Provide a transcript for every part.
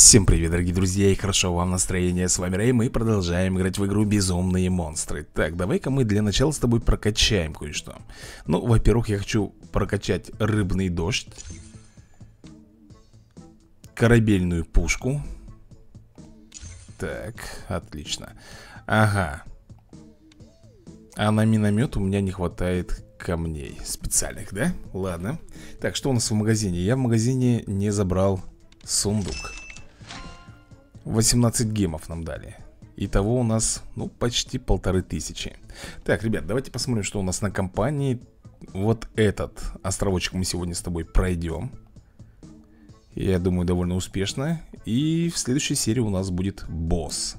Всем привет, дорогие друзья, и хорошо вам настроение. С вами Рэй, мы продолжаем играть в игру Безумные монстры. Так, давай-ка мы для начала с тобой прокачаем кое-что. Ну, во-первых, я хочу прокачать рыбный дождь, корабельную пушку. Так, отлично. Ага. А на миномет у меня не хватает камней специальных, да? Ладно. Так, что у нас в магазине? Я в магазине не забрал сундук. 18 гемов нам дали. Итого у нас, ну, почти 1500. Так, ребят, давайте посмотрим, что у нас на компании. Вот этот островочек мы сегодня с тобой пройдем. Я думаю, довольно успешно. И в следующей серии у нас будет босс.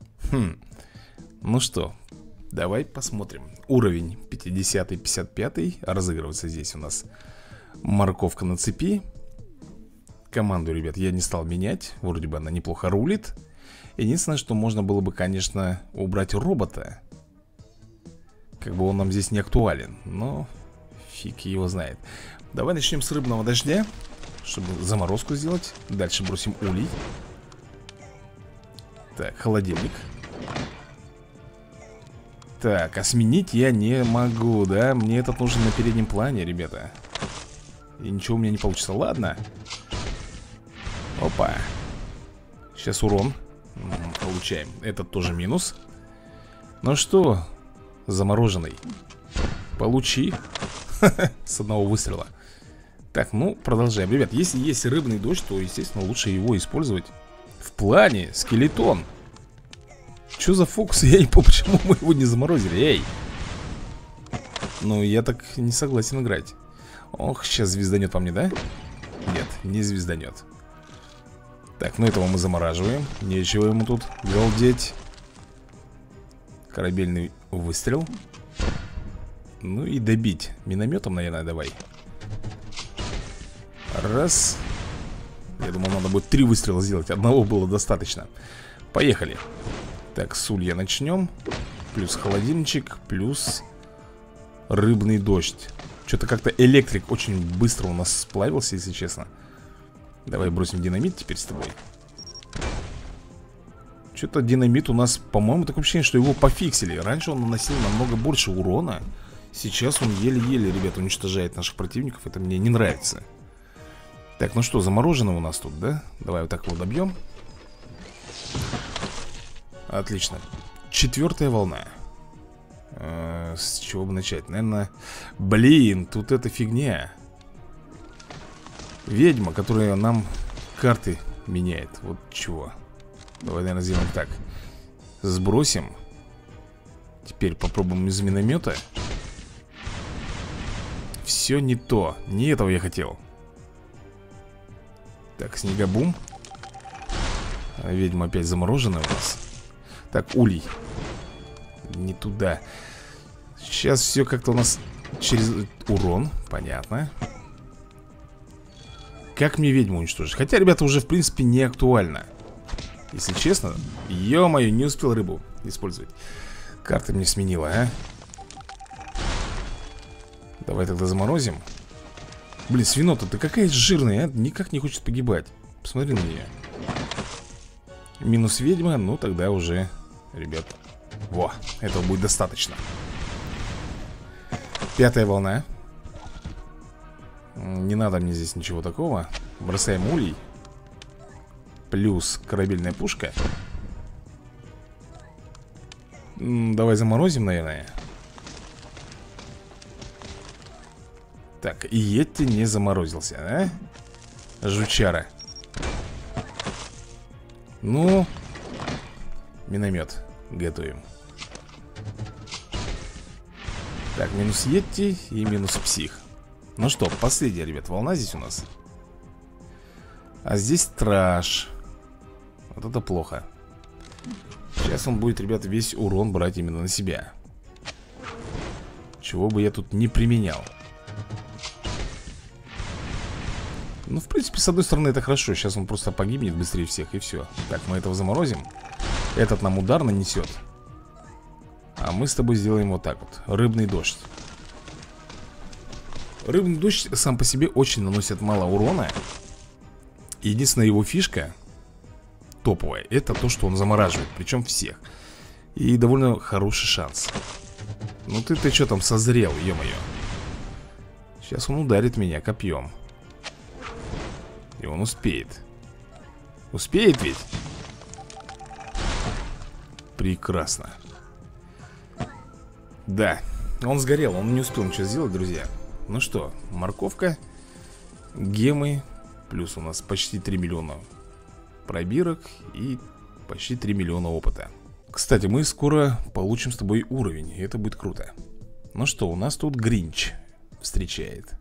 Ну что, давай посмотрим. Уровень 50-55 разыгрывается здесь у нас. Морковка на цепи. Команду, ребят, я не стал менять. Вроде бы она неплохо рулит. Единственное, что можно было бы, конечно, убрать робота. Как бы он нам здесь не актуален. Но фиг его знает. Давай начнем с рыбного дождя, чтобы заморозку сделать. Дальше бросим улей. Так, холодильник. Так, а сменить я не могу, да? Мне этот нужен на переднем плане, ребята. И ничего у меня не получится. Ладно. Опа. Сейчас урон получаем. Этот тоже минус. Ну что, замороженный, получи. С одного выстрела. Так, ну, продолжаем. Ребят, если есть рыбный дождь, то, естественно, лучше его использовать в плане скелетон. Что за фокус? Я не помню, почему мы его не заморозили. Эй! Ну, я так не согласен играть. Ох, сейчас звезданет по мне, да? Нет, не звезданет. Так, ну этого мы замораживаем. Нечего ему тут галдеть. Корабельный выстрел. Ну и добить. Минометом, наверное, давай. Раз. Я думал, надо будет 3 выстрела сделать. Одного было достаточно. Поехали. Так, с улья начнем. Плюс холодильничек, плюс рыбный дождь. Что-то как-то электрик очень быстро у нас сплавился, если честно. Давай бросим динамит теперь с тобой. Что-то динамит у нас, по-моему, такое ощущение, что его пофиксили. Раньше он наносил намного больше урона. Сейчас он еле-еле, ребят, уничтожает наших противников. Это мне не нравится. Так, ну что, заморожено у нас тут, да? Давай вот так его добьем. Отлично. 4-я волна. С чего бы начать? Наверное, блин, тут эта фигня. Ведьма, которая нам карты меняет. Вот чего. Давай, наверное, сделаем так. Сбросим. Теперь попробуем из миномета. Все не то. Не этого я хотел. Так, снегобум. Ведьма опять заморожена у нас. Так, улей. Не туда. Сейчас все как-то у нас через урон. Понятно. Как мне ведьму уничтожить? Хотя, ребята, уже в принципе не актуально. Если честно. Ё-моё, не успел рыбу использовать. Карта мне сменила, а? Давай тогда заморозим. Блин, свинота, ты какая жирная, а? Никак не хочет погибать. Посмотри на нее. Минус ведьма, ну тогда уже, ребят. Во, этого будет достаточно. 5-я волна. Не надо мне здесь ничего такого. Бросаем улей. Плюс корабельная пушка. Давай заморозим, наверное. Так, и Йетти не заморозился, а? Жучара. Ну, миномет готовим. Так, минус Йетти и минус псих. Ну что, последняя, ребят, волна здесь у нас. А здесь страж. Вот это плохо. Сейчас он будет, ребят, весь урон брать именно на себя. Чего бы я тут не применял. Ну, в принципе, с одной стороны, это хорошо. Сейчас он просто погибнет быстрее всех, и все. Так, мы этого заморозим. Этот нам удар нанесет. А мы с тобой сделаем вот так вот. Рыбный дождь. Рыбный дождь сам по себе очень наносит мало урона. Единственная его фишка топовое. Это то, что он замораживает, причем всех. И довольно хороший шанс. Ну ты что там созрел, ё-моё. Сейчас он ударит меня копьем. И он успеет. Успеет ведь? Прекрасно. Да, он сгорел, он не успел ничего сделать, друзья. Ну что, морковка, гемы. Плюс у нас почти 3 миллиона пробирок и почти 3 миллиона опыта. Кстати, мы скоро получим с тобой уровень, и это будет круто. Ну что, у нас тут Гринч встречает.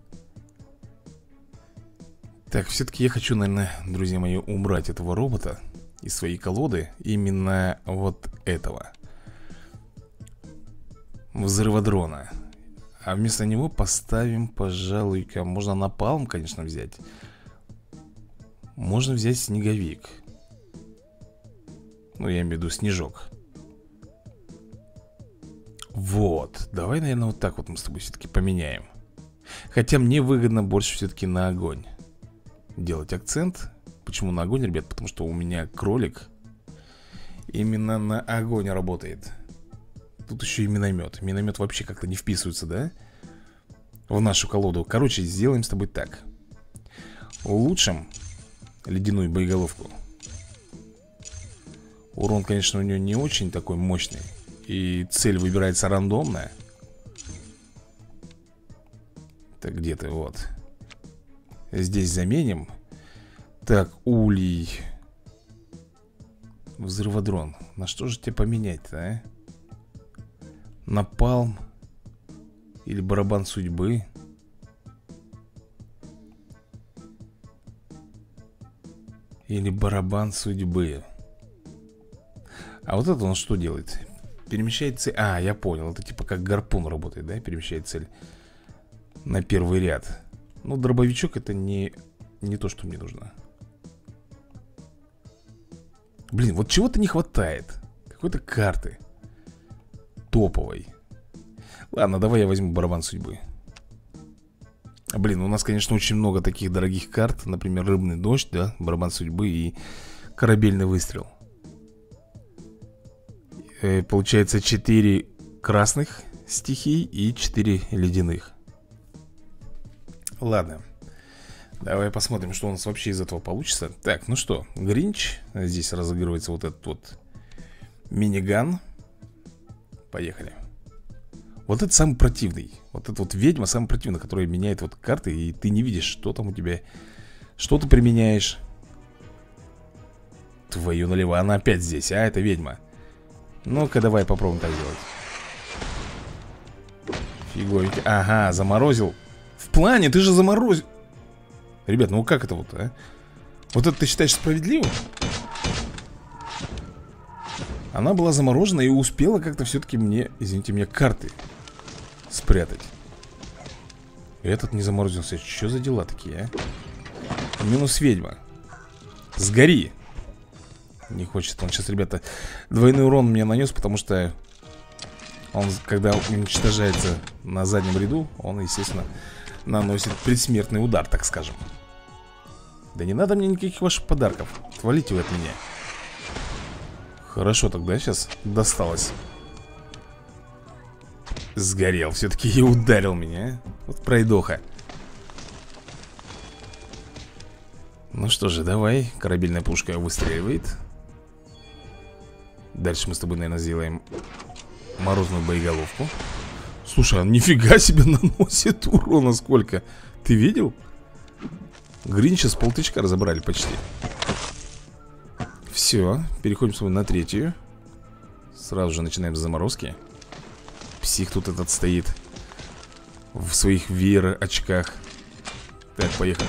Так, все-таки я хочу, наверное, друзья мои, убрать этого робота из своей колоды. Именно вот этого взрыводрона. А вместо него поставим, пожалуй-ка, можно напалм, конечно, взять. Можно взять снеговик. Ну, я имею в виду снежок. Вот, давай, наверное, вот так вот мы с тобой все-таки поменяем. Хотя мне выгодно больше все-таки на огонь делать акцент. Почему на огонь, ребят? Потому что у меня кролик именно на огонь работает. Тут еще и миномет. Миномет вообще как-то не вписывается, да? В нашу колоду. Короче, сделаем с тобой так. Улучшим ледяную боеголовку. Урон, конечно, у нее не очень такой мощный. И цель выбирается рандомная. Так, где ты? Вот. Здесь заменим. Так, улей. Взрыводрон. На что же тебе поменять-то, а? Напалм. Или барабан судьбы. Или барабан судьбы. А вот это он что делает? Перемещает цель. А, я понял, это типа как гарпун работает, да? Перемещает цель на первый ряд. Ну, дробовичок это не то, что мне нужно. Блин, вот чего-то не хватает. Какой-то карты топовой. Ладно, давай я возьму барабан судьбы. Блин, у нас, конечно, очень много таких дорогих карт. Например, рыбный дождь, да, барабан судьбы и корабельный выстрел. Получается 4 красных стихий и 4 ледяных. Ладно, давай посмотрим, что у нас вообще из этого получится. Так, ну что, Гринч. Здесь разыгрывается вот этот вот миниган. Поехали. Вот это самый противный. Вот эта вот ведьма самая противная, которая меняет вот карты, и ты не видишь, что там у тебя. Что ты применяешь. Твою налево, она опять здесь, а это ведьма. Ну-ка, давай попробуем так сделать. Фиговенько. Ага, заморозил. В плане, ты же заморозил. Ребят, ну как это вот, а? Вот это ты считаешь справедливым? Она была заморожена и успела как-то все-таки мне, извините меня, карты спрятать. Этот не заморозился. Что за дела такие, а? Минус ведьма. Сгори. Не хочет он сейчас, ребята. Двойной урон мне нанес, потому что он, когда уничтожается на заднем ряду, он, естественно, наносит предсмертный удар, так скажем. Да не надо мне никаких ваших подарков. Отвалите вы от меня. Хорошо, тогда сейчас досталось. Сгорел, все-таки и ударил меня, а? Вот пройдоха. Ну что же, давай. Корабельная пушка выстреливает. Дальше мы с тобой, наверное, сделаем морозную боеголовку. Слушай, он нифига себе наносит урона сколько. Ты видел? Гринча с полтычка разобрали почти. Все, переходим с тобой на третью. Сразу же начинаем с заморозки. Псих тут этот стоит в своих VR-очках. Так, поехали.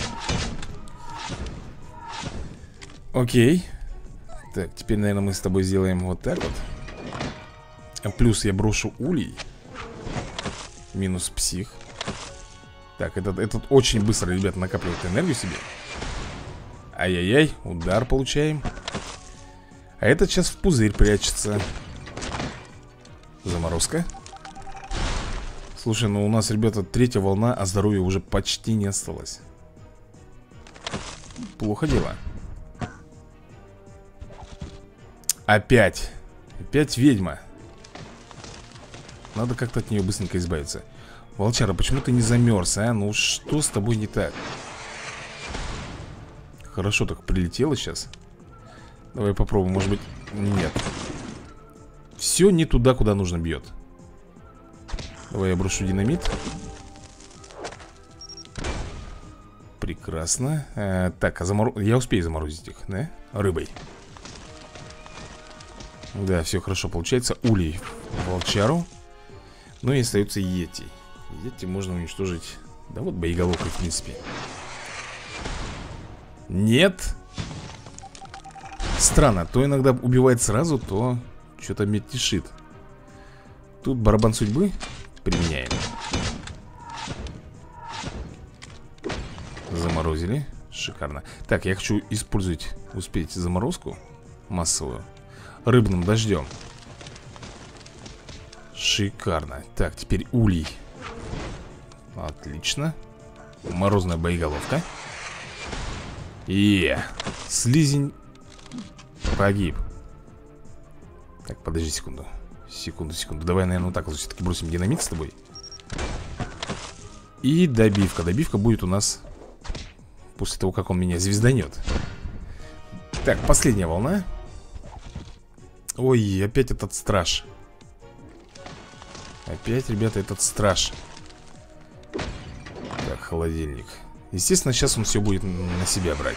Окей. Так, теперь, наверное, мы с тобой сделаем вот так вот. Плюс я брошу улей. Минус псих. Так, этот очень быстро, ребят, накапливает энергию себе. Ай-яй-яй, удар получаем. А этот сейчас в пузырь прячется. Заморозка. Слушай, ну у нас, ребята, третья волна, а здоровья уже почти не осталось. Плохо дело. Опять. Опять ведьма. Надо как-то от нее быстренько избавиться. Волчара, почему ты не замерз, а? Ну что с тобой не так? Хорошо так прилетело сейчас. Давай попробуем, может быть... Нет. Все не туда, куда нужно бьет. Давай я брошу динамит. Прекрасно. Так, я успею заморозить их, да? Рыбой. Да, все хорошо получается. Улей волчару. Ну и остается йети. Йети можно уничтожить. Да вот боеголовкой, в принципе. Нет. Странно, то иногда убивает сразу, то что-то мельтешит. Тут барабан судьбы применяем. Заморозили. Шикарно. Так, я хочу использовать, успеть заморозку массовую рыбным дождем. Шикарно. Так, теперь улей. Отлично. Морозная боеголовка. Слизень погиб. Так, подожди секунду. Секунду. Давай, наверное, вот так вот все-таки бросим динамит с тобой. И добивка. Добивка будет у нас после того, как он меня звезданет. Так, последняя волна. Ой, опять этот страж. Опять, ребята, этот страж. Так, холодильник. Естественно, сейчас он все будет на себя брать.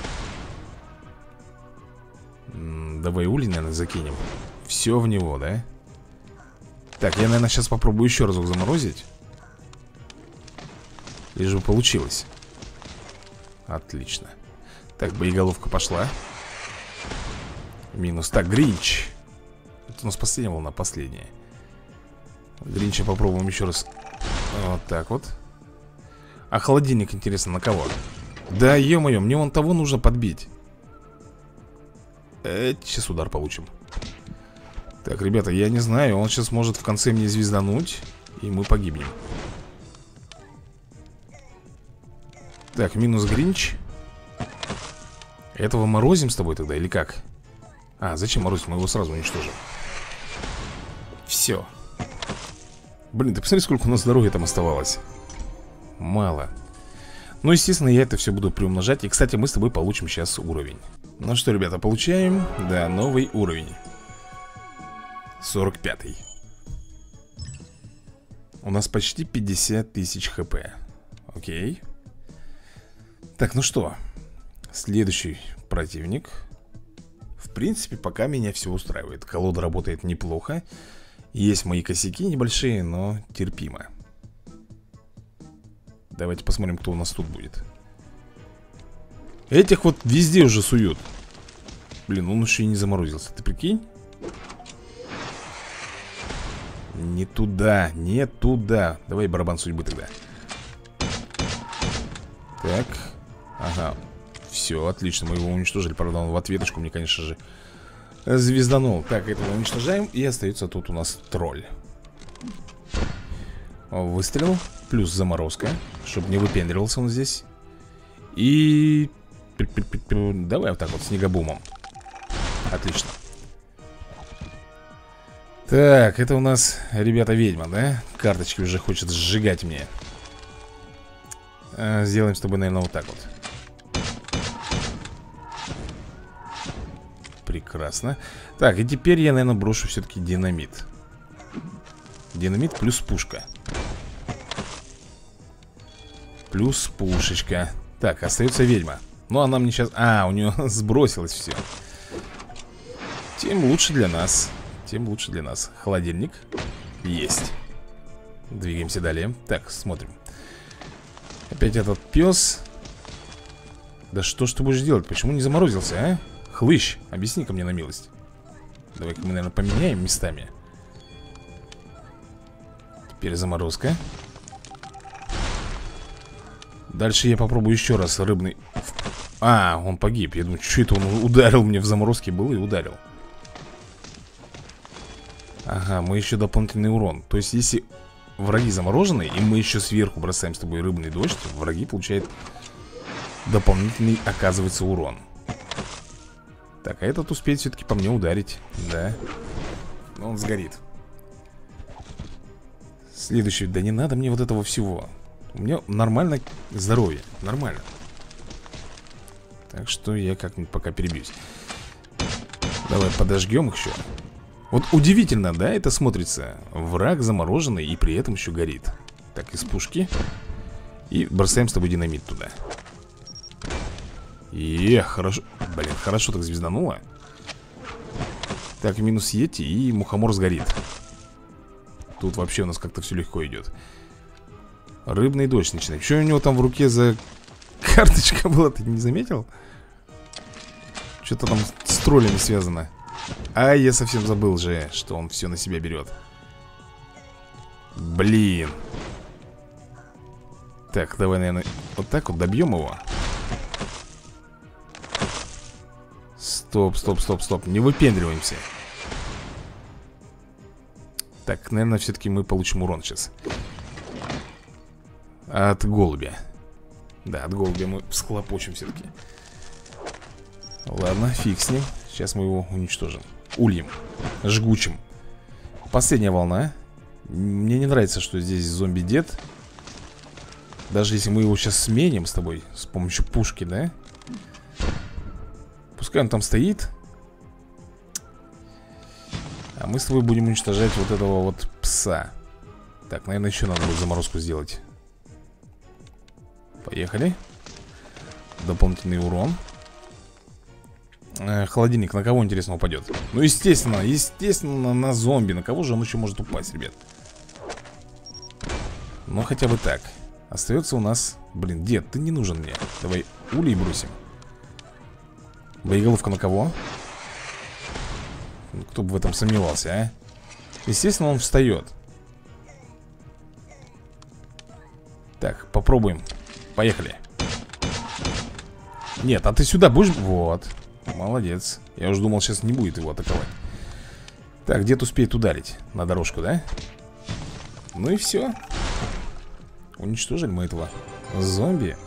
Давай улей, наверное, закинем. Все в него, да? Так, я, наверное, сейчас попробую еще разок заморозить. Лишь бы получилось. Отлично. Так, боеголовка пошла. Минус. Так, Гринч. Это у нас последняя волна, последняя. Гринча попробуем еще раз. Вот так вот. А холодильник, интересно, на кого? Да, ё-моё, мне вон того нужно подбить. Сейчас удар получим. Так, ребята, я не знаю. Он сейчас может в конце мне звездануть, и мы погибнем. Так, минус Гринч. Этого морозим с тобой тогда или как? А, зачем морозить? Мы его сразу уничтожим. Все. Блин, ты посмотри, сколько у нас здоровья там оставалось. Мало. Ну, естественно, я это все буду приумножать. И, кстати, мы с тобой получим сейчас уровень. Ну что, ребята, получаем. Да, новый уровень. 45-й. У нас почти 50 тысяч хп. Окей. Так, ну что, следующий противник. В принципе, пока меня все устраивает. Колода работает неплохо. Есть мои косяки небольшие, но терпимо. Давайте посмотрим, кто у нас тут будет. Этих вот везде уже суют. Блин, он еще и не заморозился. Ты прикинь? Не туда, не туда. Давай барабан судьбы тогда. Так. Ага. Все, отлично, мы его уничтожили. Правда, он в ответочку мне, конечно же, звезданул. Так, этого уничтожаем. И остается тут у нас тролль. Выстрел. Плюс заморозка, чтобы не выпендривался он здесь. И... Давай вот так вот, снегобумом. Отлично. Так, это у нас, ребята, ведьма, да? Карточки уже хочет сжигать мне. Сделаем с тобой, наверное, вот так вот. Прекрасно. Так, и теперь я, наверное, брошу все-таки динамит. Динамит плюс пушка. Плюс пушечка. Так, остается ведьма. Ну, она мне сейчас... у нее сбросилось все. Тем лучше для нас. Тем лучше для нас. Холодильник. Есть. Двигаемся далее. Так, смотрим. Опять этот пес. Да что ж ты будешь делать? Почему не заморозился, а? Хлыщ, объясни-ка мне на милость. Давай-ка мы, наверное, поменяем местами. Теперь заморозка. Дальше я попробую еще раз рыбный. Он погиб. Я думаю, что это он ударил мне в заморозке был и ударил. Ага, мы еще дополнительный урон. То есть, если враги заморожены, и мы еще сверху бросаем с тобой рыбный дождь, враги получают дополнительный, оказывается, урон. Так, а этот успеет все-таки по мне ударить. Да. Но он сгорит. Следующий. Да не надо мне вот этого всего. У меня нормальное здоровье. Нормально. Так что я как-нибудь пока перебьюсь. Давай подожгем их еще. Вот удивительно, да, это смотрится. Враг замороженный и при этом еще горит. Так, из пушки. И бросаем с тобой динамит туда. Хорошо. Блин, хорошо так звездануло. Так, минус Йети, и мухомор сгорит. Тут вообще у нас как-то все легко идет. Рыбный дождь начинает. Что у него там в руке за карточка была, ты не заметил? Что-то там с троллями связано. А я совсем забыл же, что он все на себя берет. Блин. Так, давай, наверное, вот так вот добьем его. Стоп, стоп, стоп, стоп. Не выпендриваемся. Так, наверное, все-таки мы получим урон сейчас. От голубя. Да, от голубя мы всхлопочем все-таки. Ладно, фиг с ним. Сейчас мы его уничтожим. Ульем. Жгучим. Последняя волна. Мне не нравится, что здесь зомби-дед. Даже если мы его сейчас сменим с тобой с помощью пушки, да? Пускай он там стоит. А мы с тобой будем уничтожать вот этого вот пса. Так, наверное, еще надо будет заморозку сделать. Поехали. Дополнительный урон. Холодильник на кого, интересно, упадет? Ну, естественно, на зомби. На кого же он еще может упасть, ребят? Ну, хотя бы так. Остается у нас... Блин, дед, ты не нужен мне. Давай улей бросим. Боеголовка на кого? Кто бы в этом сомневался, а? Естественно, он встает. Так, попробуем. Поехали. Нет, а ты сюда будешь? Вот. Молодец. Я уже думал, сейчас не будет его атаковать. Так, дед успеет ударить на дорожку, да? Ну и все. Уничтожили мы этого зомби.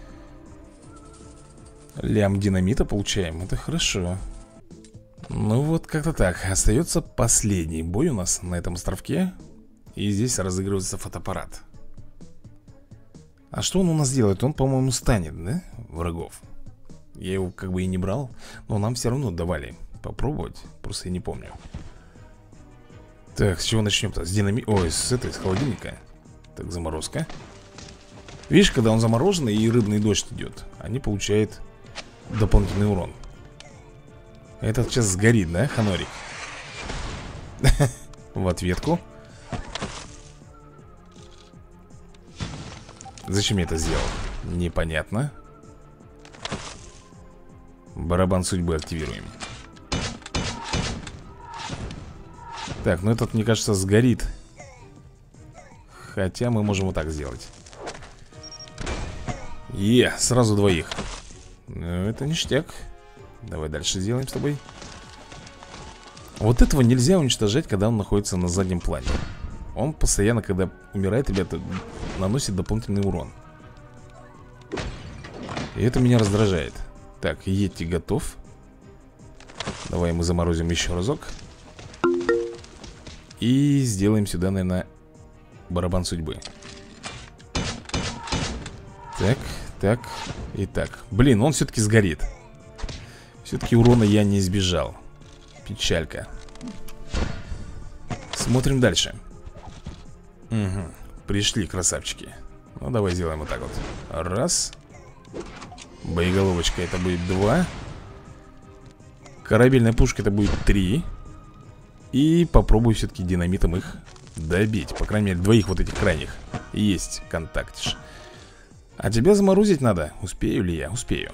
Лям динамита получаем. Это хорошо. Ну вот как-то так. Остается последний бой у нас на этом островке. И здесь разыгрывается фотоаппарат. А что он у нас делает? Он, по-моему, станет, да? Врагов. Я его как бы и не брал. Но нам все равно давали попробовать. Просто я не помню. Так, с чего начнем-то? С динамита. Ой, с холодильника. Так, заморозка. Видишь, когда он замороженный и рыбный дождь идет, они получают дополнительный урон. Этот сейчас сгорит, да, Ханорик? В ответку. Зачем я это сделал? Непонятно. Барабан судьбы активируем. Так, ну этот, мне кажется, сгорит. Хотя мы можем вот так сделать. Сразу двоих. Ну, это ништяк. Давай дальше сделаем с тобой. Вот этого нельзя уничтожать, когда он находится на заднем плане. Он постоянно, когда умирает, ребята, наносит дополнительный урон. И это меня раздражает. Так, Йети готов. Давай мы заморозим еще разок. И сделаем сюда, наверное, барабан судьбы. Так, так и так. Блин, он все-таки сгорит. Все-таки урона я не избежал. Печалька. Смотрим дальше. Угу. Пришли красавчики. Ну давай сделаем вот так вот. Раз. Боеголовочка это будет 2. Корабельная пушка это будет 3. И попробую все-таки динамитом их добить. По крайней мере, двоих вот этих крайних. Есть контактиш. А тебя заморозить надо. Успею ли я? Успею.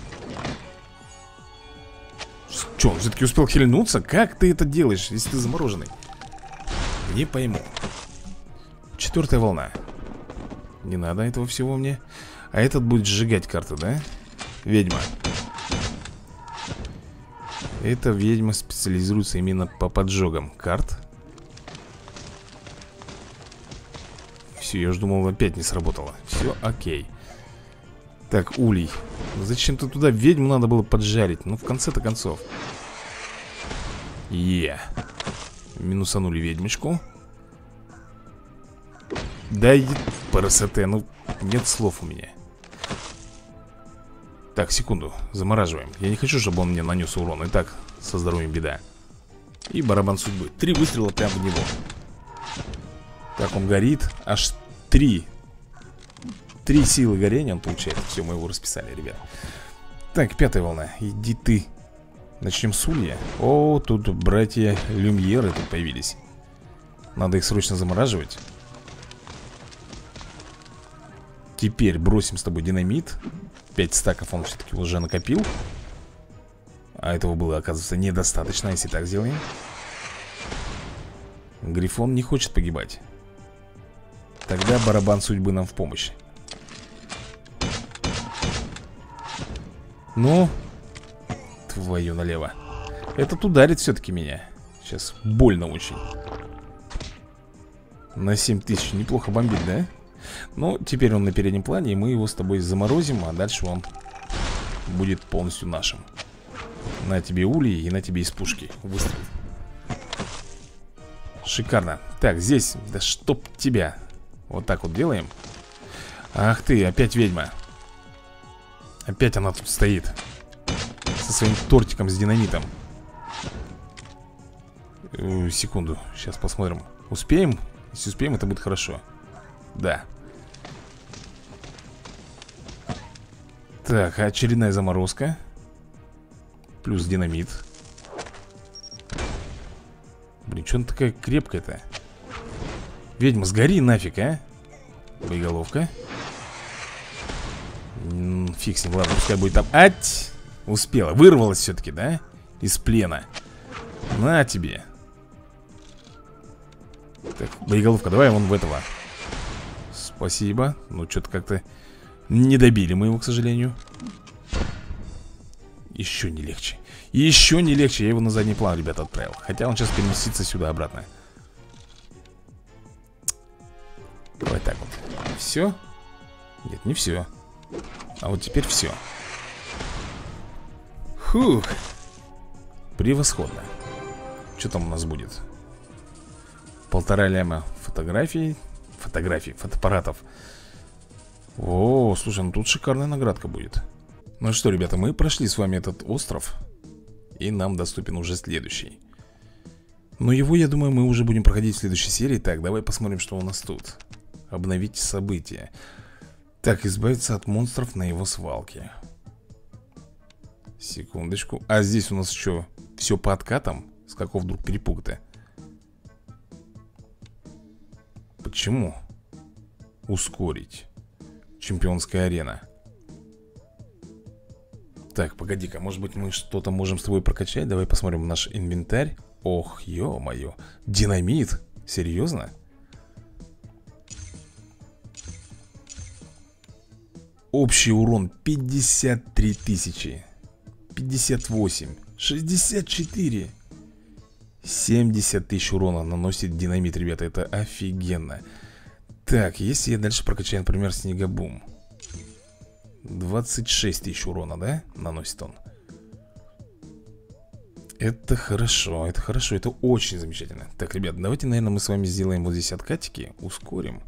Че, он все-таки успел хильнуться? Как ты это делаешь, если ты замороженный? Не пойму. 4-я волна. Не надо этого всего мне. А этот будет сжигать карту, да? Ведьма. Эта ведьма специализируется именно по поджогам карт. Все, я уже думал, опять не сработало. Все, окей. Так, улей. Зачем-то туда ведьму надо было поджарить. Ну, в конце-то концов. Минусанули ведьмочку. Да иди, парасоте, ну, нет слов у меня. Так, секунду, замораживаем. Я не хочу, чтобы он мне нанес урон. Итак, со здоровьем беда. И барабан судьбы. 3 выстрела прямо в него. Так, он горит. Аж 3 силы горения он получает. Все, мы его расписали, ребят. Так, 5-я волна. Иди ты. Начнем с улья. О, тут братья Люмьеры тут появились. Надо их срочно замораживать. Теперь бросим с тобой динамит. 5 стаков он все-таки уже накопил. А этого было, оказывается, недостаточно, если так сделаем. Грифон не хочет погибать. Тогда барабан судьбы нам в помощь. Ну, твою налево. Этот ударит все-таки меня. Сейчас больно очень. На 7000 неплохо бомбит, да? Ну, теперь он на переднем плане, и мы его с тобой заморозим, а дальше он будет полностью нашим. На тебе ули и на тебе из пушки. Выстрел. Шикарно. Так, здесь, да чтоб тебя. Вот так вот делаем. Ах ты, опять ведьма. Опять она тут стоит. Со своим тортиком с динамитом. Секунду, сейчас посмотрим. Успеем? Если успеем, это будет хорошо. Да. Так, очередная заморозка. Плюс динамит. Блин, что она такая крепкая-то? Ведьма, сгори нафиг, а? Боеголовка. Фиг с ним, ладно, пускай будет там. Ать! Успела, вырвалась все-таки, да? Из плена. На тебе. Так, боеголовка, давай вон в этого. Спасибо. Ну, что-то как-то не добили мы его, к сожалению. Еще не легче. Еще не легче. Я его на задний план, ребята, отправил. Хотя он сейчас переместится сюда обратно. Давай так вот. Все? Нет, не все. А вот теперь все. Фух. Превосходно. Что там у нас будет? 1,5 ляма фотографий. Фотоаппаратов. О, слушай, ну тут шикарная наградка будет. Ну что, ребята, мы прошли с вами этот остров. И нам доступен уже следующий. Но его, я думаю, мы уже будем проходить в следующей серии. Так, давай посмотрим, что у нас тут. Обновить события. Так, избавиться от монстров на его свалке. Секундочку. А здесь у нас что? Все по откатам? С какого вдруг перепуга-то? Почему? Ускорить. Чемпионская арена. Так, погоди-ка, может быть мы что-то можем с тобой прокачать? Давай посмотрим наш инвентарь. Ох, ё-моё. Динамит? Серьезно? Общий урон 53 тысячи. 58. 64. 70 тысяч урона наносит динамит, ребята. Это офигенно. Так, если я дальше прокачаю, например, снегобум. 26 тысяч урона, да? Наносит он. Это хорошо, это очень замечательно. Так, ребят, давайте, наверное, мы с вами сделаем вот здесь откатики. Ускорим.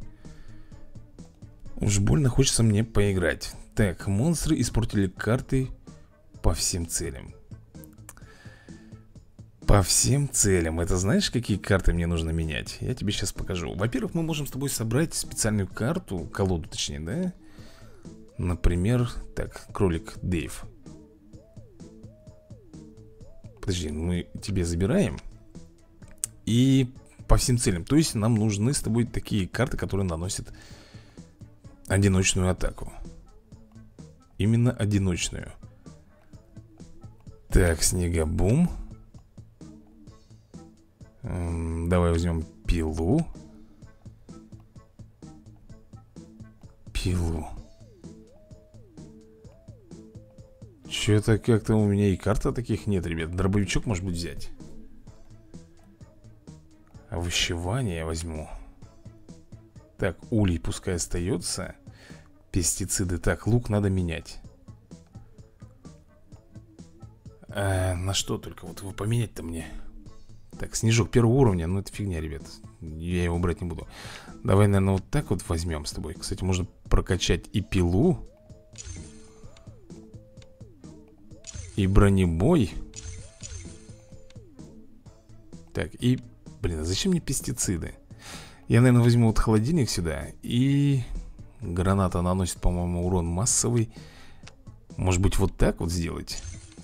Уж больно хочется мне поиграть. Так, монстры испортили карты по всем целям. По всем целям. Это знаешь, какие карты мне нужно менять? Я тебе сейчас покажу. Во-первых, мы можем с тобой собрать специальную карту, колоду точнее, да? Например, так, кролик Дэйв. Подожди, мы тебе забираем. И по всем целям. То есть нам нужны с тобой такие карты, которые наносят одиночную атаку. Именно одиночную. Так, снегобум. Давай возьмем пилу. Пилу. Что-то как-то у меня и карта таких нет, ребят. Дробовичок, может быть, взять. Овощевание я возьму. Так, улей пускай остается. Пестициды. Так, лук надо менять. На что только вот его поменять-то мне? Так, снежок первого уровня. Ну это фигня, ребят. Я его брать не буду. Давай, наверное, вот так вот возьмем с тобой. Кстати, можно прокачать и пилу, и бронебой. Так, и... Блин, а зачем мне пестициды? Я, наверное, возьму вот холодильник сюда. И... Граната наносит, по-моему, урон массовый. Может быть, вот так вот сделать?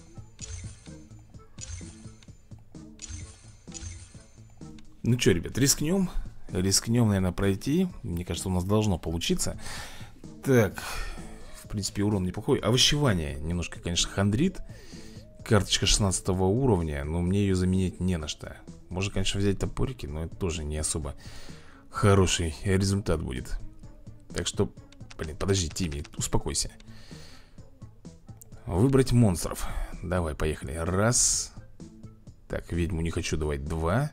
Ну что, ребят, рискнем. Рискнем, наверное, пройти. Мне кажется, у нас должно получиться. Так, в принципе, урон неплохой. Овощевание немножко, конечно, хандрит. Карточка 16 уровня, но мне ее заменить не на что. Можно, конечно, взять топорики, но это тоже не особо хороший результат будет. Так что, блин, подожди, Тимми, успокойся. Выбрать монстров. Давай, поехали. Раз. Так, ведьму не хочу давать. 2,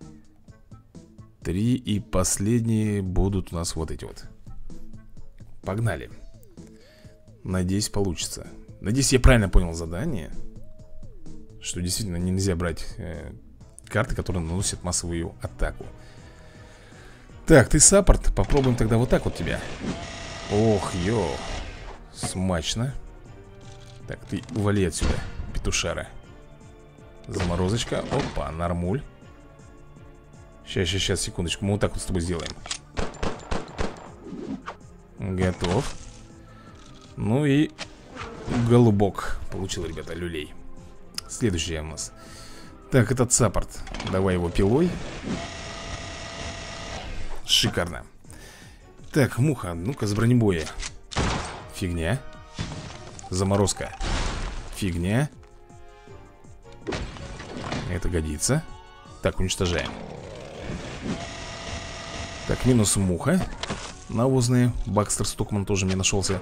3. И последние будут у нас вот эти вот. Погнали. Надеюсь, получится. Надеюсь, я правильно понял задание. Что действительно нельзя брать карты, которые наносят массовую атаку. Так, ты саппорт. Попробуем тогда вот так вот тебя. Ох, ё. Смачно. Так, ты вали отсюда, петушара. Заморозочка. Опа, нормуль. Сейчас, секундочку. Мы вот так вот с тобой сделаем. Готов. Ну и голубок получил, ребята, люлей. Следующий у нас. Так, этот саппорт. Давай его пилой. Шикарно. Так, муха, ну-ка с бронебоя. Фигня. Заморозка. Фигня. Это годится. Так, уничтожаем. Так, минус муха. Навозные. Бакстер Стокман тоже мне нашелся.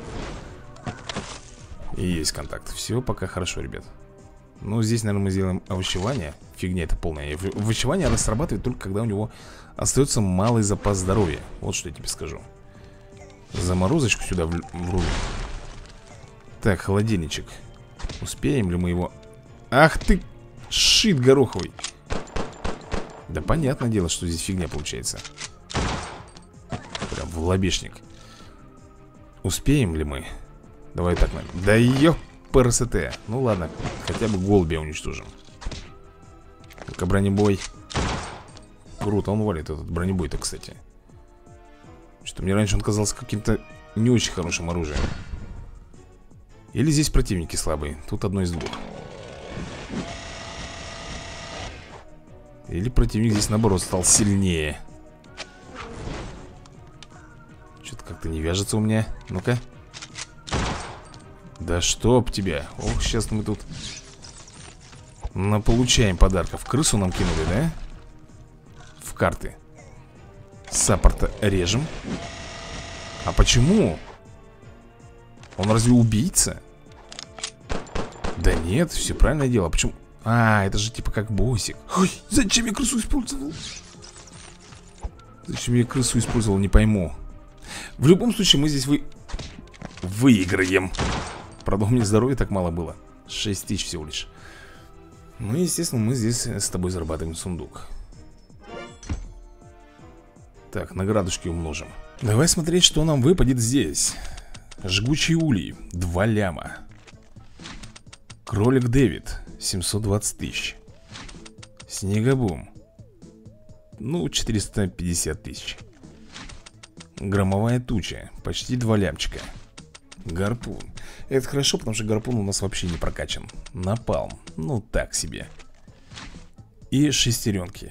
И есть контакт. Все пока хорошо, ребят. Ну, здесь, наверное, мы сделаем овощевание. Фигня это полная. Овощевание оно срабатывает только когда у него остается малый запас здоровья. Вот что я тебе скажу. Заморозочку сюда врубим. Так, холодильничек. Успеем ли мы его? Ах ты, шит гороховый. Да понятное дело, что здесь фигня получается. Прям в лобешник. Успеем ли мы? Давай так, наверное. Да ёп. ПРСТ. Ну ладно, хотя бы голубя уничтожим. Только бронебой. Круто, он валит этот бронебой-то, кстати. Что мне раньше он казался каким-то не очень хорошим оружием. Или здесь противники слабые. Тут одно из двух. Или противник здесь, наоборот, стал сильнее. Что-то как-то не вяжется у меня. Ну-ка. Да чтоб тебя. Ох, сейчас мы тут наполучаем подарков. Крысу нам кинули, да? В карты. Саппорта режем. А почему? Он разве убийца? Да нет, все правильное дело. Почему? А, это же типа как боссик. Ой, зачем я крысу использовал? Зачем я крысу использовал, не пойму. В любом случае мы здесь выиграем. Правда, у меня здоровья так мало было. 6 тысяч всего лишь. Ну, естественно, мы здесь с тобой зарабатываем сундук. Так, наградушки умножим. Давай смотреть, что нам выпадет здесь. Жгучий улей, 2 ляма. Кролик Дэвид, 720 тысяч. Снегобум, ну, 450 тысяч. Громовая туча, почти 2 лямчика. Гарпун. Это хорошо, потому что гарпун у нас вообще не прокачан. Напалм, ну так себе. И шестеренки.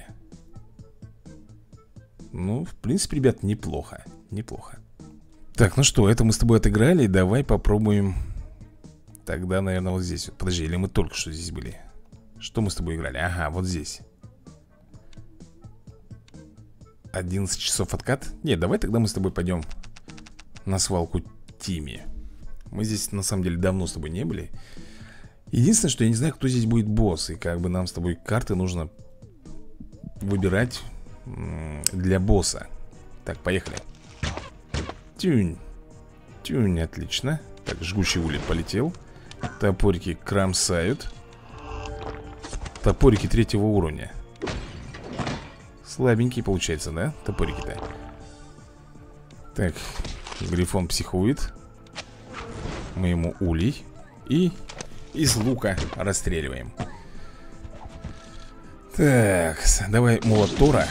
Ну, в принципе, ребят, неплохо. Неплохо. Так, ну что, это мы с тобой отыграли. Давай попробуем. Тогда, наверное, вот здесь. Подожди, или мы только что здесь были? Что мы с тобой играли? Ага, вот здесь. 11 часов откат. Нет, давай тогда мы с тобой пойдем на свалку Тимми. Мы здесь, на самом деле, давно с тобой не были. Единственное, что я не знаю, кто здесь будет босс. И как бы нам с тобой карты нужно выбирать для босса. Так, поехали. Тюнь. Тюнь, отлично. Так, жгучий улей полетел. Топорики кромсают. Топорики 3-го уровня. Слабенькие получается, да? Топорики-то. Так, Грифон психует. Мы ему улей. И из лука расстреливаем. Так, давай молот Тора.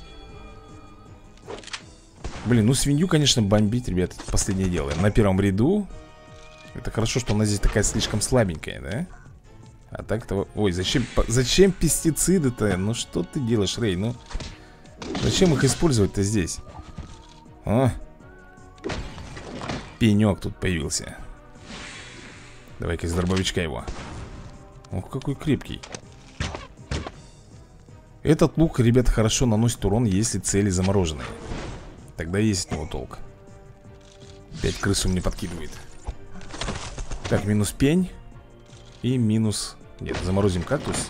Блин, ну свинью, конечно, бомбить, ребят, это последнее дело. На первом ряду. Это хорошо, что она здесь такая слишком слабенькая, да? А так-то... Ой, зачем пестициды-то? Ну что ты делаешь, Рэй? Ну, зачем их использовать-то здесь? О! Пенек тут появился. Давай-ка из дробовичка его. Ох, какой крепкий. Этот лук, ребят, хорошо наносит урон, если цели замороженные. Тогда есть от него толк. 5 крысу мне подкидывает. Так, минус пень. И минус... Нет, заморозим кактус.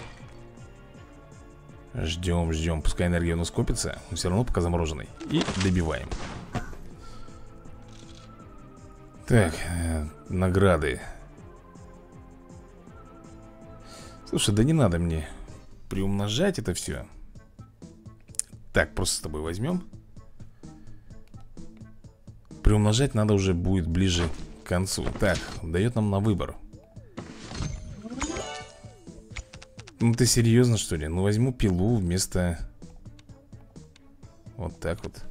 Ждем, ждем. Пускай энергия у нас копится. Но все равно пока замороженный. И добиваем. Так, награды. Слушай, да не надо мне приумножать это все. Так, просто с тобой возьмем. Приумножать надо уже будет ближе к концу. Так, дает нам на выбор. Ну ты серьезно, что ли? Ну возьму пилу вместо... Вот так вот.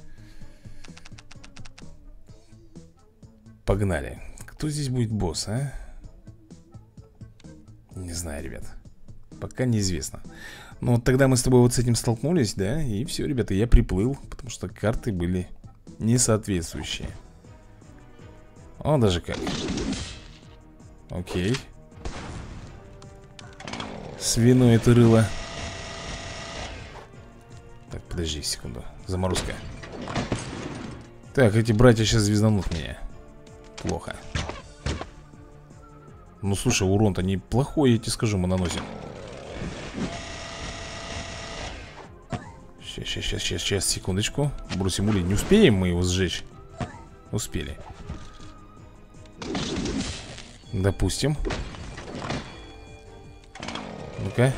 Погнали. Кто здесь будет босс, а? Не знаю, ребят. Пока неизвестно. Но вот тогда мы с тобой вот с этим столкнулись, да? И все, ребята, я приплыл. Потому что карты были несоответствующие. О, даже как. Окей. Свиное это рыло. Так, подожди секунду. Заморозка. Так, эти братья сейчас звезданут меня. Плохо. Ну, слушай, урон-то неплохой, я тебе скажу, мы наносим. Сейчас, секундочку. Бросим улей. Не успеем мы его сжечь? Успели. Допустим. Ну-ка.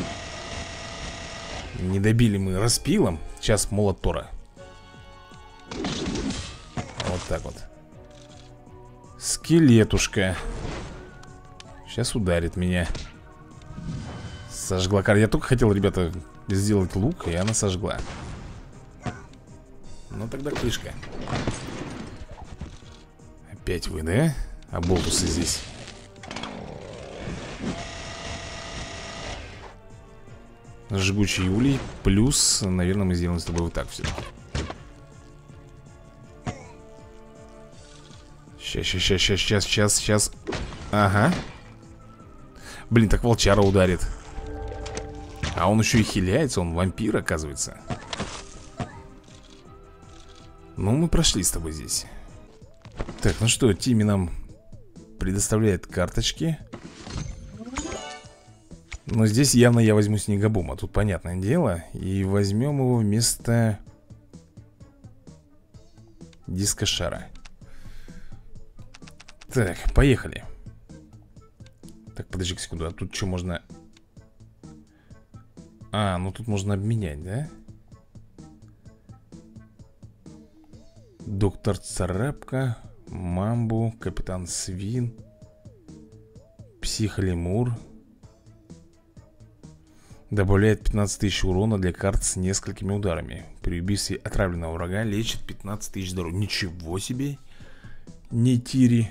Не добили мы распилом. Сейчас молот Тора. Вот так вот. Скелетушка. Сейчас ударит меня. Сожгла кар. Я только хотел, ребята, сделать лук, и она сожгла. Ну тогда крышка. Опять вы, да? А болтусы здесь. Жгучий улей. Плюс, наверное, мы сделаем с тобой вот так все-таки. Сейчас. Ага. Блин, так волчара ударит. А он еще и хиляется, он вампир, оказывается. Ну, мы прошли с тобой здесь. Так, ну что, Тимми нам предоставляет карточки. Но здесь явно я возьму снегобума. Тут понятное дело. И возьмем его вместо дискошара. Так, поехали. Так, подожди секунду. А тут что можно... А, ну тут можно обменять, да? Доктор Царапка, Мамбу, Капитан Свин, Психолемур. Добавляет 15 тысяч урона для карт с несколькими ударами. При убийстве отравленного врага лечит 15 тысяч здоровья. Ничего себе! Не тири.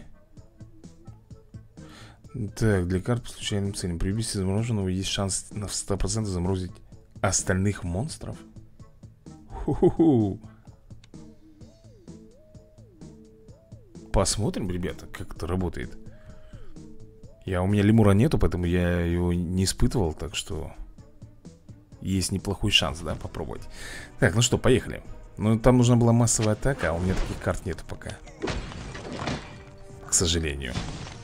Так, для карт по случайным целям. При убийстве замороженного есть шанс на 100% заморозить остальных монстров. Ху-ху-ху. Посмотрим, ребята, как это работает. У меня лемура нету, поэтому я его не испытывал. Так что есть неплохой шанс, да, попробовать. Так, ну что, поехали. Ну, там нужна была массовая атака, а у меня таких карт нету пока, к сожалению.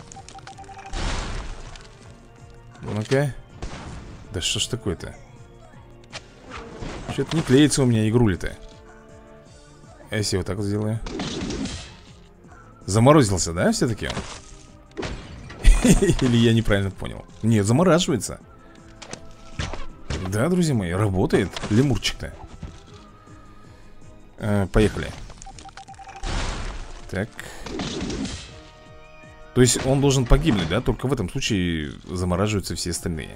Ну-ка. Да что ж такое-то? Что-то не клеится у меня игрули-то. А если вот так вот сделаю? Заморозился, да, все-таки? Или я неправильно понял? Нет, замораживается. Да, друзья мои, работает лемурчик-то. Поехали. Так. То есть он должен погибнуть, да? Только в этом случае замораживаются все остальные.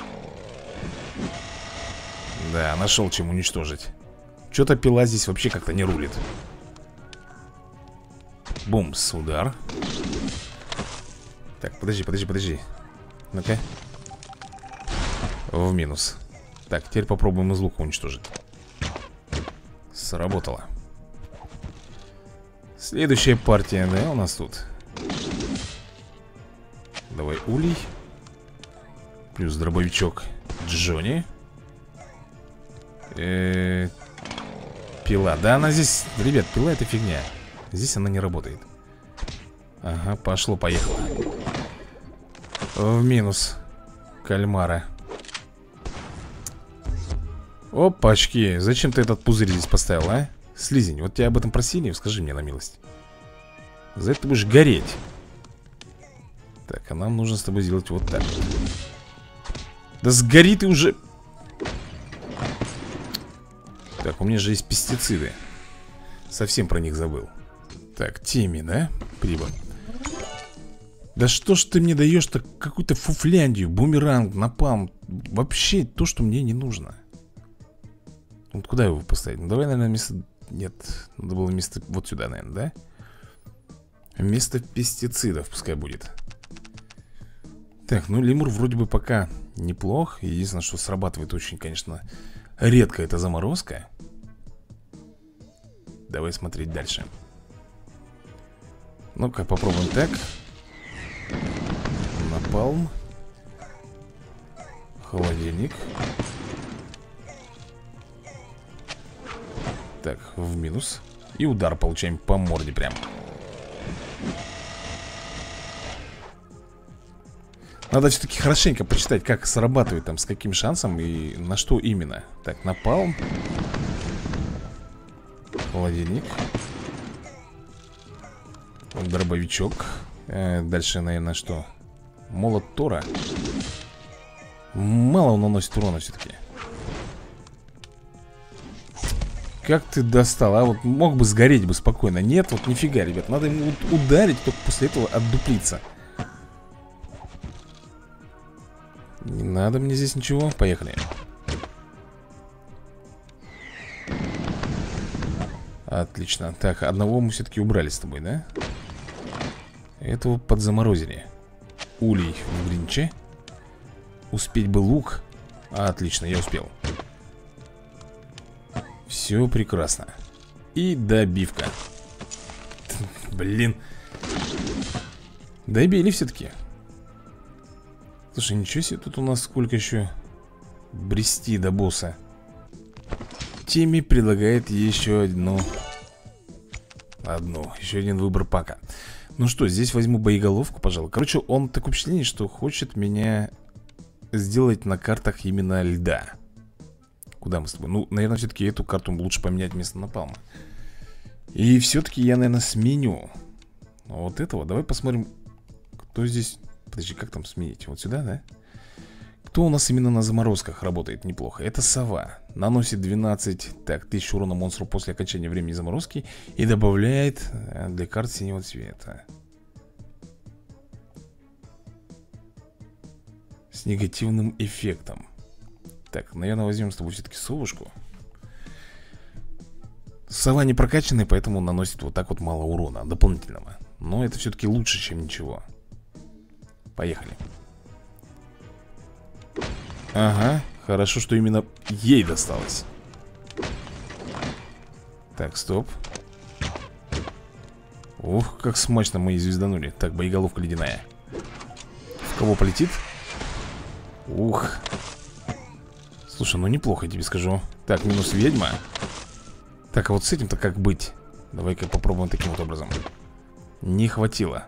Да, нашел чем уничтожить. Что-то пила здесь вообще как-то не рулит. Бумс, удар. Так, подожди. Ну-ка. В минус. Так, теперь попробуем из лука уничтожить. Сработало. Следующая партия, да, у нас тут. Давай улей. Плюс дробовичок Джонни. Пила. Да, она здесь, ребят, пила это фигня. Здесь она не работает. Ага, пошло-поехало. В минус кальмара. Опачки, зачем ты этот пузырь здесь поставил, а? Слизень, вот тебя об этом просили, скажи мне на милость. За это ты будешь гореть. Так, а нам нужно с тобой сделать вот так вот. Да сгори ты уже. Так, у меня же есть пестициды. Совсем про них забыл. Так, Теми, да? Прибыль. Да что ж ты мне даешь-то какую-то фуфляндию, бумеранг, напалм. Вообще то, что мне не нужно. Вот куда его поставить? Ну давай, наверное, вместо... Нет, надо было вместо... Вот сюда, наверное, да? Вместо пестицидов пускай будет. Так, ну лемур вроде бы пока неплох. Единственное, что срабатывает очень, конечно, редко эта заморозка. Давай смотреть дальше. Ну-ка, попробуем так. Напалм. Холодильник. Так, в минус. И удар получаем по морде прям. Надо все-таки хорошенько почитать, как срабатывает там, с каким шансом и на что именно. Так, напалм. Холодильник. Дробовичок. Дальше, наверное, что? Молот Тора. Мало он наносит урона все-таки. Как ты достал, а? Вот мог бы сгореть бы спокойно. Нет, вот нифига, ребят. Надо ему ударить, только после этого отдуплиться. Не надо мне здесь ничего. Поехали. Отлично. Так, одного мы все-таки убрали с тобой, да? Этого подзаморозили. Улей в гринче. Успеть бы лук. Отлично, я успел. Все прекрасно. И добивка. Блин. Добили все-таки. Слушай, ничего себе, тут у нас сколько еще брести до босса. Теми предлагает еще еще один выбор пака. Ну что, здесь возьму боеголовку, пожалуй. Короче, он такое впечатление, что хочет меня сделать на картах именно льда. Куда мы с тобой? Ну, наверное, все-таки эту карту лучше поменять вместо напалма. И все-таки я, наверное, сменю вот этого. Давай посмотрим, кто здесь... Подожди, как там сменить? Вот сюда, да? Кто у нас именно на заморозках работает неплохо? Это сова. Наносит 12, так, 1000 урона монстру после окончания времени заморозки. И добавляет для карт синего цвета. С негативным эффектом. Так, наверное, возьмем с тобой все-таки совушку. Сова не прокачанная, поэтому наносит вот так вот мало урона дополнительного. Но это все-таки лучше, чем ничего. Поехали. Ага, хорошо, что именно ей досталось. Так, стоп. Ух, как смачно мы и звезданули. Так, боеголовка ледяная. В кого полетит? Ух. Слушай, ну неплохо, я тебе скажу. Так, минус ведьма. Так, а вот с этим-то как быть? Давай-ка попробуем таким вот образом. Не хватило.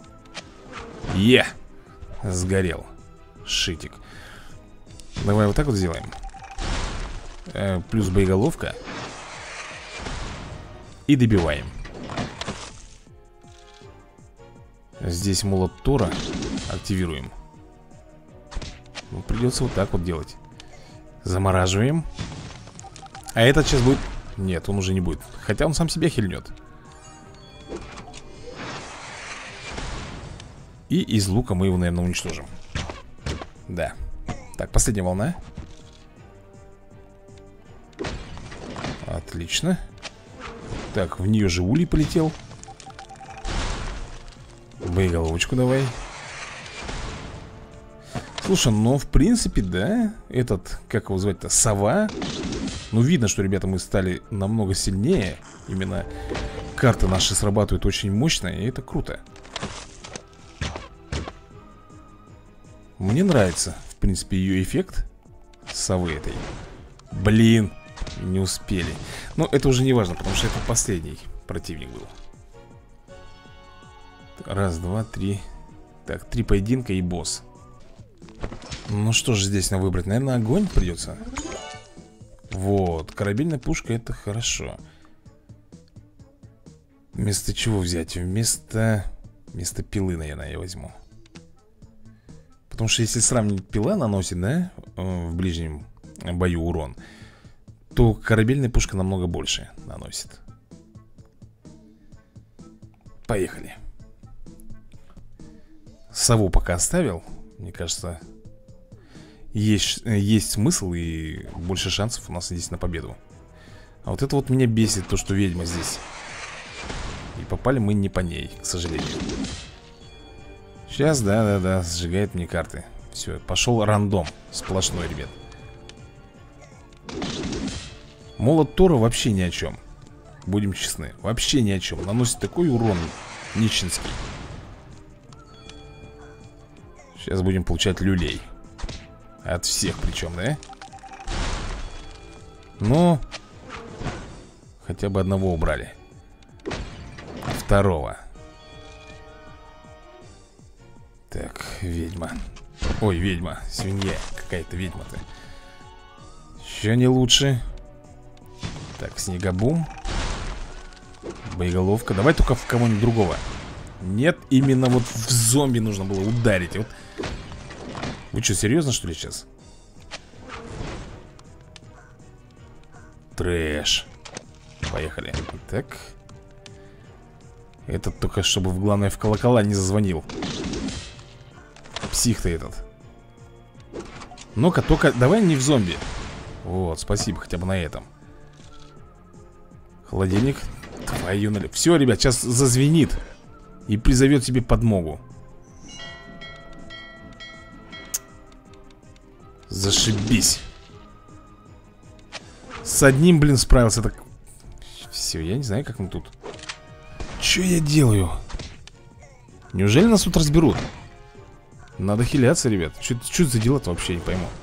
Сгорел. Шитик. Давай вот так вот сделаем. Плюс боеголовка. И добиваем. Здесь молот Тора активируем. Ну, придется вот так вот делать. Замораживаем. А этот сейчас будет... Нет, он уже не будет. Хотя он сам себя хильнет. И из лука мы его, наверное, уничтожим. Да. Так, последняя волна. Отлично. Так, в нее же улей полетел. Боеголовочку давай. Слушай, ну, в принципе, да. Этот, как его звать-то, сова. Ну, видно, что, ребята, мы стали намного сильнее. Именно карты наши срабатывают очень мощно. И это круто. Мне нравится, в принципе, ее эффект совы этой. Блин, не успели. Но это уже не важно, потому что это последний противник был. Раз, два, три. Так, 3 поединка и босс. Ну что же здесь нам выбрать? Наверное, огонь придется. Вот, корабельная пушка, это хорошо. Вместо чего взять? Вместо пилы, наверное, я возьму. Потому что если сравнить, пила наносит, да, в ближнем бою урон, то корабельная пушка намного больше наносит. Поехали. Сову пока оставил. Мне кажется, есть смысл и больше шансов у нас здесь на победу. А вот это вот меня бесит, то, что ведьма здесь. И попали мы не по ней, к сожалению. Сейчас, да, сжигает мне карты. Все, пошел рандом сплошной, ребят. Молот Тора вообще ни о чем. Будем честны, вообще ни о чем. Наносит такой урон нищенский. Сейчас будем получать люлей. От всех причем, да? Ну, хотя бы одного убрали. Второго. Так, ведьма. Ой, ведьма, свинья. Какая-то ведьма-то. Еще не лучше. Так, снегобум. Боеголовка. Давай только в кого-нибудь другого. Нет, именно вот в зомби нужно было ударить. Вот. Вы что, серьезно, что ли, сейчас? Трэш. Поехали. Так. Этот только, чтобы, главное, в колокола не зазвонил. Псих-то этот. Ну-ка, только давай не в зомби. Вот, спасибо хотя бы на этом. Холодильник. Твою налево. Все, ребят, сейчас зазвенит и призовет себе подмогу. Зашибись. С одним, блин, справился. Так. Все, я не знаю, как мы тут. Че я делаю? Неужели нас тут разберут? Надо хиляться, ребят. Что за дела-то вообще, не пойму.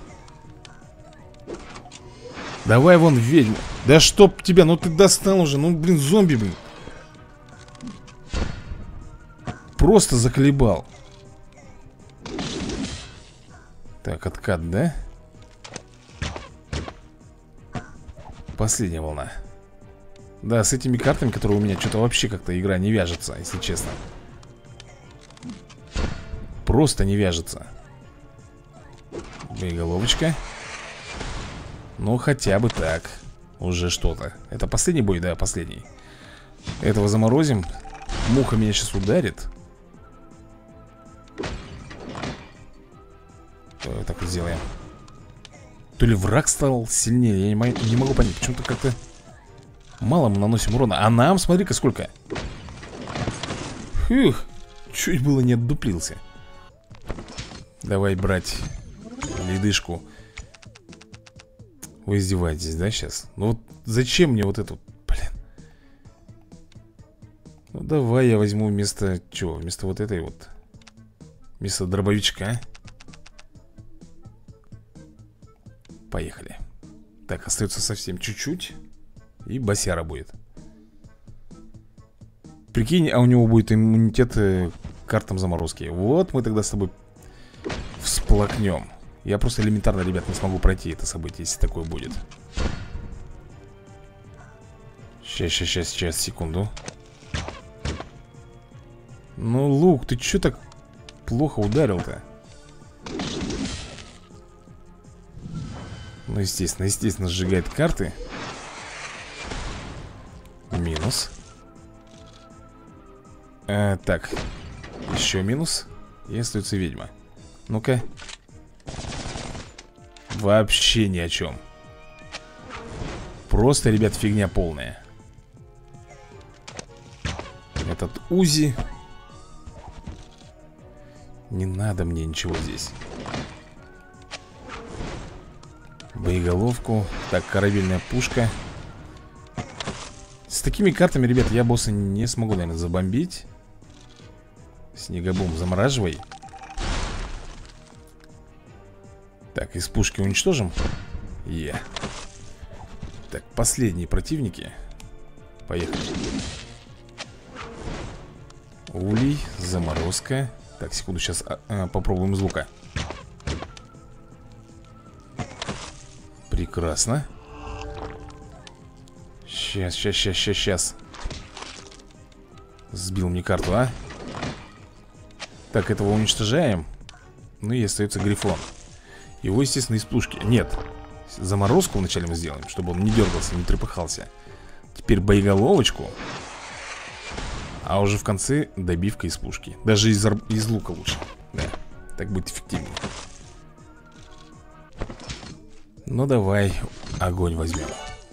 Давай вон, ведьма. Да чтоб тебя, ну ты достал уже. Ну, блин, зомби, блин. Просто заколебал. Так, откат, да? Последняя волна. Да, с этими картами, которые у меня, что-то вообще как-то игра не вяжется, если честно. Просто не вяжется. Боеголовочка. Ну, хотя бы так. Уже что-то. Это последний бой? Да, последний. Этого заморозим. Муха меня сейчас ударит. Так вот сделаем. То ли враг стал сильнее, я не могу понять. Почему-то как-то мало мы наносим урона. А нам, смотри-ка, сколько. Фух, чуть было не отдуплился. Давай брать ледышку. Вы издеваетесь, да, сейчас? Ну вот зачем мне вот это? Блин. Ну давай я возьму вместо чего? Вместо вот этой вот. Вместо дробовичка. Поехали. Так, остается совсем чуть-чуть. И босяра будет. Прикинь, а у него будет иммунитет к картам заморозки. Вот мы тогда с тобой всплакнем. Я просто элементарно, ребят, не смогу пройти это событие, если такое будет. Сейчас, секунду. Ну, лук, ты чё так плохо ударил-то? Ну, естественно, сжигает карты. Минус. Так. Еще минус. И остается ведьма. Ну-ка. Вообще ни о чем. Просто, ребят, фигня полная. Этот Узи. Не надо мне ничего здесь. Боеголовку. Так, корабельная пушка. С такими картами, ребят, я босса не смогу, наверное, забомбить. Снегобум, замораживай. Так, из пушки уничтожим. Так, последние противники. Поехали. Улей, заморозка. Так, секунду, сейчас попробуем из лука. Прекрасно. Сейчас. Сбил мне карту, а? Так, этого уничтожаем. Ну и остается грифон. Его, естественно, из пушки. Нет, заморозку вначале мы сделаем, чтобы он не дергался, не трепыхался. Теперь боеголовочку. А уже в конце добивка из пушки. Даже из лука лучше. Да, так будет эффективнее. Ну давай, огонь возьмем.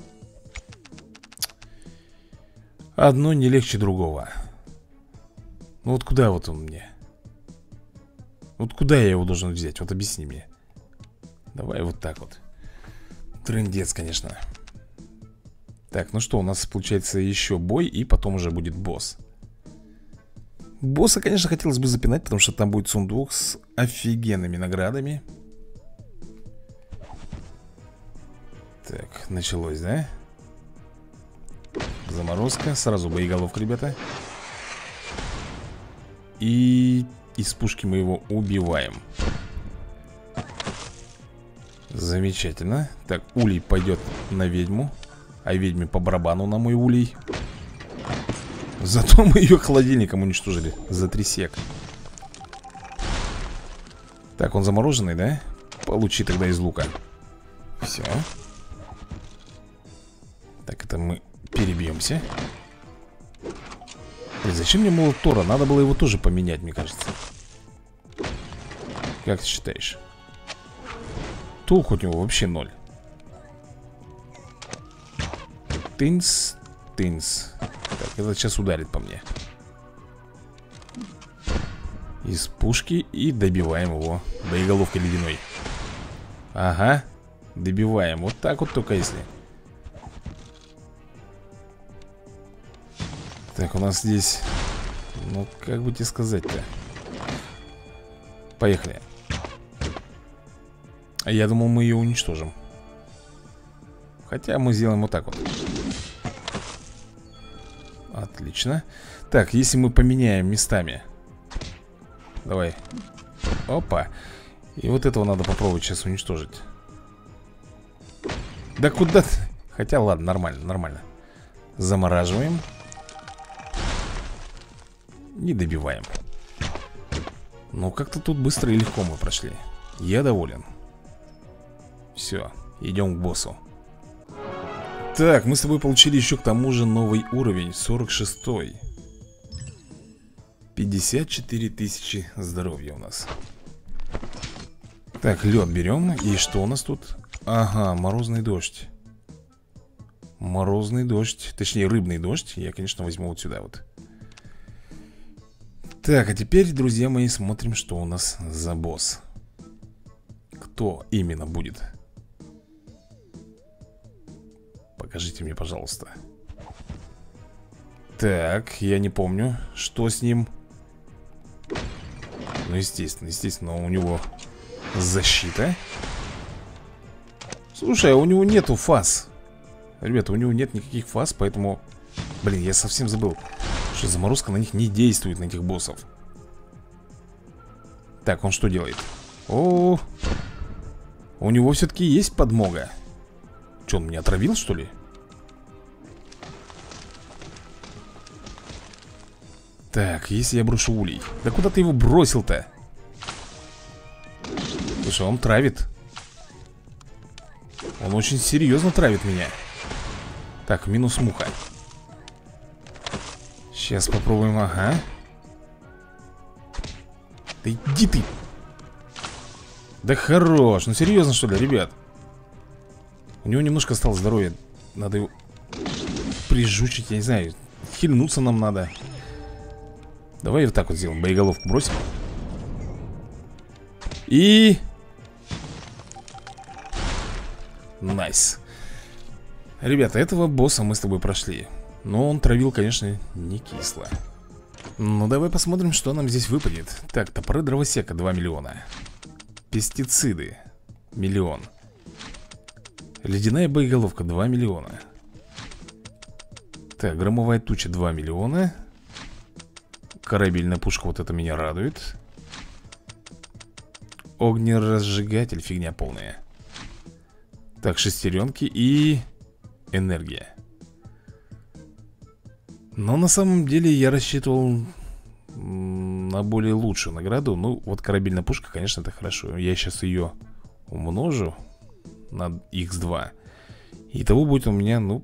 Одно не легче другого. Ну вот куда вот он мне? Вот куда я его должен взять? Вот объясни мне. Давай вот так вот. Трындец, конечно. Так, ну что, у нас получается еще бой. И потом уже будет босс. Босса, конечно, хотелось бы запинать, потому что там будет сундук с офигенными наградами. Так, началось, да? Заморозка, сразу боеголовка, ребята. И из пушки мы его убиваем. Замечательно. Так, улей пойдет на ведьму. А ведьме по барабану на мой улей. Зато мы ее холодильником уничтожили. За 3 сек. Так, он замороженный, да? Получи тогда из лука. Все. Так, это мы перебьемся. Блин, зачем мне молот Тора? Надо было его тоже поменять, мне кажется. Как ты считаешь? Толк у него вообще 0. Тынц. Так, это сейчас ударит по мне. Из пушки и добиваем его боеголовкой ледяной. Ага, добиваем. Вот так вот только если. Так, у нас здесь... Ну, как бы тебе сказать-то? Поехали. Я думал, мы ее уничтожим. Хотя мы сделаем вот так вот. Отлично. Так, если мы поменяем местами. Давай. Опа. И вот этого надо попробовать сейчас уничтожить. Да куда ты? Хотя ладно, нормально. Замораживаем. Не добиваем. Но как-то тут быстро и легко мы прошли. Я доволен. Все, идем к боссу. Так, мы с тобой получили еще к тому же новый уровень, 46-й. 54 тысячи здоровья у нас. Так, лед берем. И что у нас тут? Ага, морозный дождь. Морозный дождь. Точнее, рыбный дождь. Я, конечно, возьму вот сюда вот. Так, а теперь, друзья мои, смотрим, что у нас за босс. Кто именно будет? Покажите мне, пожалуйста. Так, я не помню, что с ним. Ну, естественно, у него защита. Слушай, а у него нету фаз. Ребята, у него нет никаких фаз, поэтому... Блин, я совсем забыл, что заморозка на них не действует, на этих боссов. Так, он что делает? О, у него все-таки есть подмога. Че, он меня отравил, что ли? Так, если я брошу улей. Да куда ты его бросил-то? Слушай, он травит. Он очень серьезно травит меня. Так, минус муха. Сейчас попробуем, ага. Да иди ты. Да хорош, ну серьезно что ли, ребят? У него немножко осталось здоровья. Надо его прижучить, я не знаю. Хильнуться нам надо. Давай вот так вот сделаем, боеголовку бросим. И... Найс. Ребята, этого босса мы с тобой прошли. Но он травил, конечно, не кисло. Ну, давай посмотрим, что нам здесь выпадет. Так, топоры дровосека 2 миллиона. Пестициды 1 миллион. Ледяная боеголовка 2 миллиона. Так, громовая туча 2 миллиона. Корабельная пушка, вот это меня радует. Огнеразжигатель, фигня полная. Так, шестеренки и энергия. Но на самом деле я рассчитывал на более лучшую награду. Ну, вот корабельная пушка, конечно, это хорошо. Я сейчас ее умножу на x2. И того будет у меня, ну,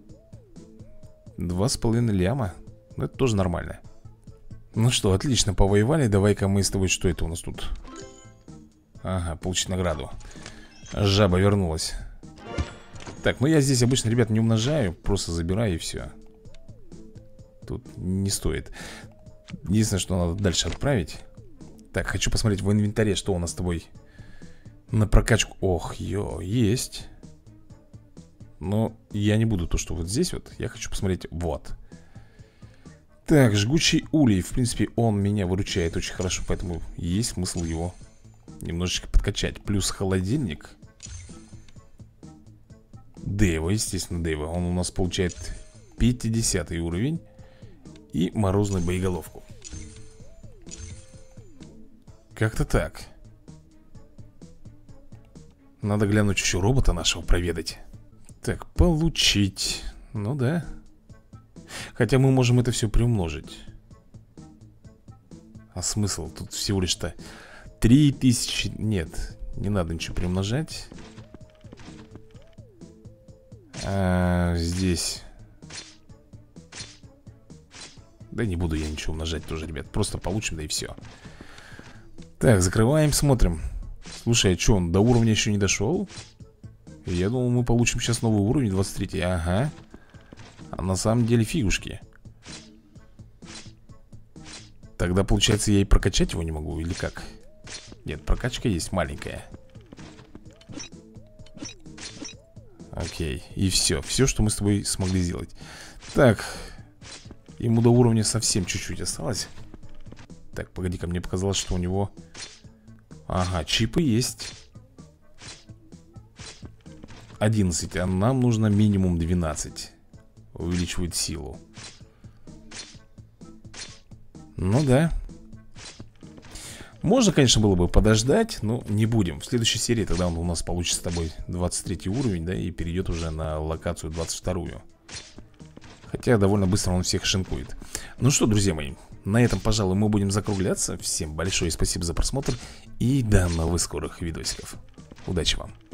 2,5 ляма. Ну, это тоже нормально. Ну что, отлично, повоевали. Давай-ка мы с тобой, что это у нас тут? Ага, получить награду. Жаба вернулась. Так, ну я здесь обычно, ребят, не умножаю. Просто забираю и все. Тут не стоит. Единственное, что надо дальше отправить. Так, хочу посмотреть в инвентаре, что у нас с тобой на прокачку. Ох, есть. Но я не буду то, что вот здесь вот. Я хочу посмотреть вот. Так, жгучий улей. В принципе, он меня выручает очень хорошо. Поэтому есть смысл его немножечко подкачать. Плюс холодильник. Дева, естественно, Дева. Он у нас получает 50 уровень. И морозную боеголовку. Как-то так. Надо глянуть еще робота нашего проведать. Так, получить. Ну да. Хотя мы можем это все приумножить. А смысл? Тут всего лишь-то 3000. Нет, не надо ничего приумножать. Здесь. Да не буду я ничего умножать тоже, ребят. Просто получим, да и все. Так, закрываем, смотрим. Слушай, а что, он до уровня еще не дошел? Я думал, мы получим сейчас новый уровень, 23. Ага. А на самом деле фигушки. Тогда, получается, я и прокачать его не могу, или как? Нет, прокачка есть маленькая. Окей, и все. Все, что мы с тобой смогли сделать. Так. Ему до уровня совсем чуть-чуть осталось. Так, погоди-ка, мне показалось, что у него... Ага, чипы есть 11, а нам нужно минимум 12. Увеличивает силу. Ну да. Можно, конечно, было бы подождать, но не будем. В следующей серии тогда он у нас получит с тобой 23 уровень, да, и перейдет уже на локацию 22-ю. Хотя довольно быстро он всех шинкует. Ну что, друзья мои, на этом, пожалуй, мы будем закругляться. Всем большое спасибо за просмотр и до новых скорых видосиков. Удачи вам!